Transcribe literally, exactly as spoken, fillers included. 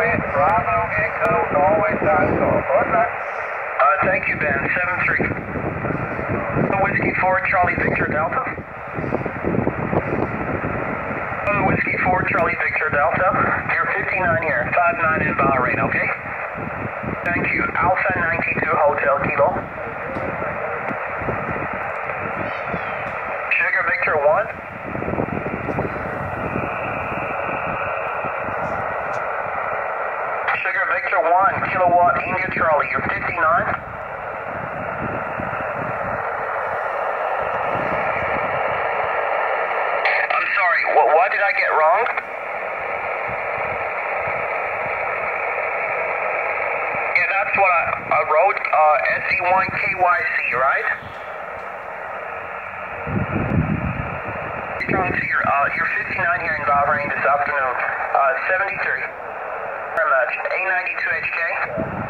Bravo Echo Norway Dinosaur. Good luck. Uh, thank you, Ben. seven three. Whiskey four, Charlie Victor Delta. Uh, Whiskey four, Charlie Victor Delta. You're fifty-nine here. five nine in Bahrain, okay? Thank you. Alpha ninety-two Hotel Kilo. Sugar Victor one. Sugar Victor one, Kilowatt India Charlie. You're fifty-nine. I'm sorry, what, what did I get wrong? Yeah, that's what I, I wrote, uh, S E one K Y C, right? You're, uh, you're fifty-nine here in Bahrain this afternoon. Uh, seventy-three. Very much. A ninety-two H K.